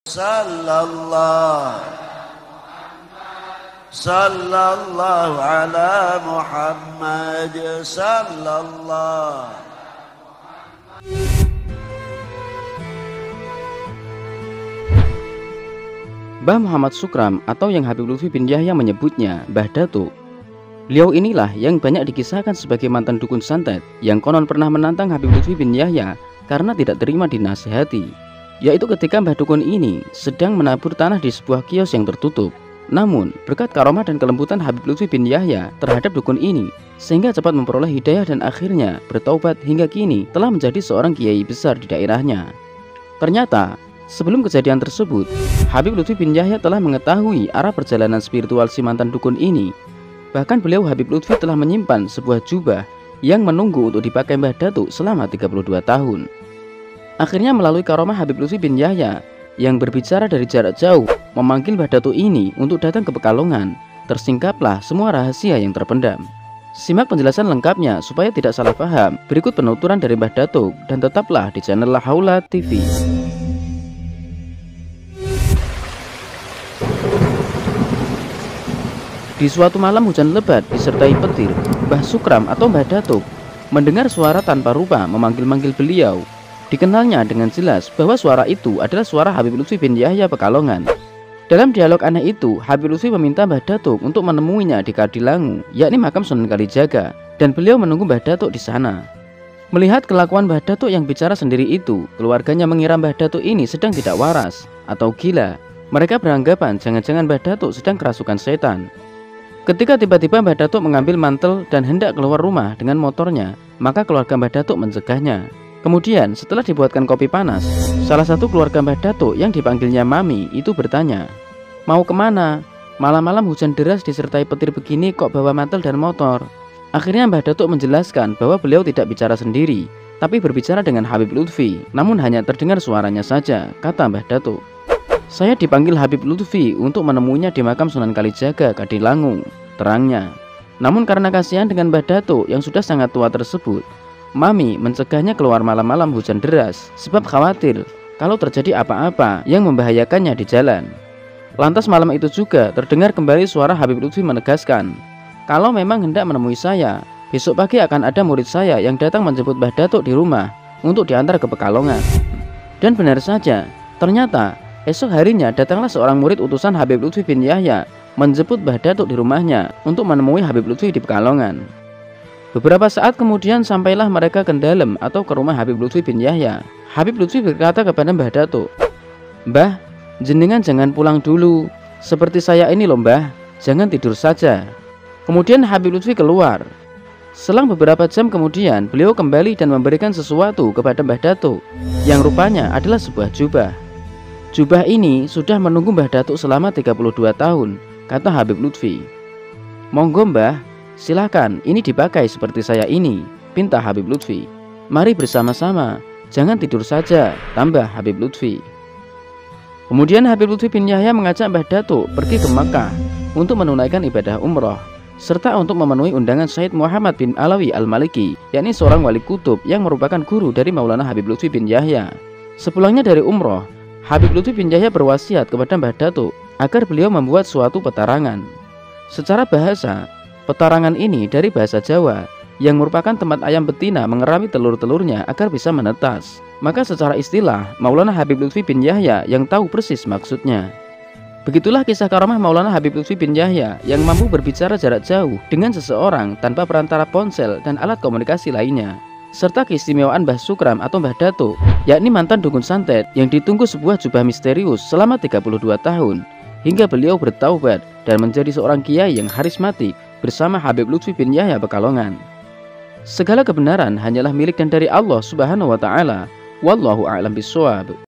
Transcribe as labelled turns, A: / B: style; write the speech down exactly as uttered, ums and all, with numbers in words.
A: Sallallahu Sallallahu ala Muhammad Sallallahu.
B: Mbah Muhammad Sukram atau yang Habib Lutfi bin Yahya menyebutnya Mbah Datuk. Beliau inilah yang banyak dikisahkan sebagai mantan dukun santet yang konon pernah menantang Habib Lutfi bin Yahya karena tidak terima dinasihati, yaitu ketika Mbah Dukun ini sedang menabur tanah di sebuah kios yang tertutup. Namun berkat karomah dan kelembutan Habib Lutfi bin Yahya terhadap dukun ini, sehingga cepat memperoleh hidayah dan akhirnya bertaubat hingga kini telah menjadi seorang kiai besar di daerahnya. Ternyata sebelum kejadian tersebut, Habib Lutfi bin Yahya telah mengetahui arah perjalanan spiritual si mantan dukun ini. Bahkan beliau Habib Lutfi telah menyimpan sebuah jubah yang menunggu untuk dipakai Mbah Datuk selama tiga puluh dua tahun. Akhirnya melalui karomah Habib Lutfi bin Yahya yang berbicara dari jarak jauh memanggil Mbah Datuk ini untuk datang ke Pekalongan, tersingkaplah semua rahasia yang terpendam. Simak penjelasan lengkapnya supaya tidak salah paham. Berikut penuturan dari Mbah Datuk dan tetaplah di channel La Haula T V. Di suatu malam hujan lebat disertai petir, Mbah Sukram atau Mbah Datuk mendengar suara tanpa rupa memanggil-manggil beliau. Dikenalnya dengan jelas bahwa suara itu adalah suara Habib Lutfi bin Yahya Pekalongan. Dalam dialog aneh itu, Habib Lutfi meminta Mbah Datuk untuk menemuinya di Kadilangu, yakni makam Sunan Kalijaga, dan beliau menunggu Mbah Datuk di sana. Melihat kelakuan Mbah Datuk yang bicara sendiri itu, keluarganya mengira Mbah Datuk ini sedang tidak waras atau gila. Mereka beranggapan jangan-jangan Mbah Datuk sedang kerasukan setan. Ketika tiba-tiba Mbah Datuk mengambil mantel dan hendak keluar rumah dengan motornya, maka keluarga Mbah Datuk mencegahnya. Kemudian setelah dibuatkan kopi panas, salah satu keluarga Mbah Datuk yang dipanggilnya Mami itu bertanya, "Mau kemana? Malam-malam hujan deras disertai petir begini kok bawa mantel dan motor?" Akhirnya Mbah Datuk menjelaskan bahwa beliau tidak bicara sendiri, tapi berbicara dengan Habib Lutfi, namun hanya terdengar suaranya saja, kata Mbah Datuk. "Saya dipanggil Habib Lutfi untuk menemuinya di makam Sunan Kalijaga, Kadilangu," terangnya. Namun karena kasihan dengan Mbah Datuk yang sudah sangat tua tersebut, Mami mencegahnya keluar malam-malam hujan deras sebab khawatir kalau terjadi apa-apa yang membahayakannya di jalan. Lantas malam itu juga terdengar kembali suara Habib Lutfi menegaskan, "Kalau memang hendak menemui saya, besok pagi akan ada murid saya yang datang menjemput Mbah Datuk di rumah untuk diantar ke Pekalongan." Dan benar saja, ternyata esok harinya datanglah seorang murid utusan Habib Lutfi bin Yahya menjemput Mbah Datuk di rumahnya untuk menemui Habib Lutfi di Pekalongan. Beberapa saat kemudian sampailah mereka ke dalam atau ke rumah Habib Lutfi bin Yahya. Habib Lutfi berkata kepada Mbah Datuk, "Mbah, jenengan jangan pulang dulu. Seperti saya ini loh Mbah, jangan tidur saja." Kemudian Habib Lutfi keluar. Selang beberapa jam kemudian beliau kembali dan memberikan sesuatu kepada Mbah Datuk, yang rupanya adalah sebuah jubah. "Jubah ini sudah menunggu Mbah Datuk selama tiga puluh dua tahun, kata Habib Lutfi. "Monggo Mbah, silakan, ini dipakai seperti saya ini," pinta Habib Lutfi. "Mari bersama-sama, jangan tidur saja," tambah Habib Lutfi. Kemudian Habib Lutfi bin Yahya mengajak Mbah Datuk pergi ke Makkah untuk menunaikan ibadah umroh, serta untuk memenuhi undangan Syed Muhammad bin Alawi Al-Maliki, yakni seorang wali kutub yang merupakan guru dari Maulana Habib Lutfi bin Yahya. Sepulangnya dari umroh, Habib Lutfi bin Yahya berwasiat kepada Mbah Datuk agar beliau membuat suatu petarangan. Secara bahasa, petarangan ini dari bahasa Jawa yang merupakan tempat ayam betina mengerami telur-telurnya agar bisa menetas. Maka secara istilah, Maulana Habib Lutfi bin Yahya yang tahu persis maksudnya. Begitulah kisah karomah Maulana Habib Lutfi bin Yahya yang mampu berbicara jarak jauh dengan seseorang tanpa perantara ponsel dan alat komunikasi lainnya, serta keistimewaan Mbah Sukram atau Mbah Datuk, yakni mantan dukun santet yang ditunggu sebuah jubah misterius selama tiga puluh dua tahun, hingga beliau bertaubat dan menjadi seorang kiai yang karismatik bersama Habib Lutfi bin Yahya Pekalongan. Segala kebenaran hanyalah milik dan dari Allah Subhanahu wa taala. Wallahu a'lam bishawab.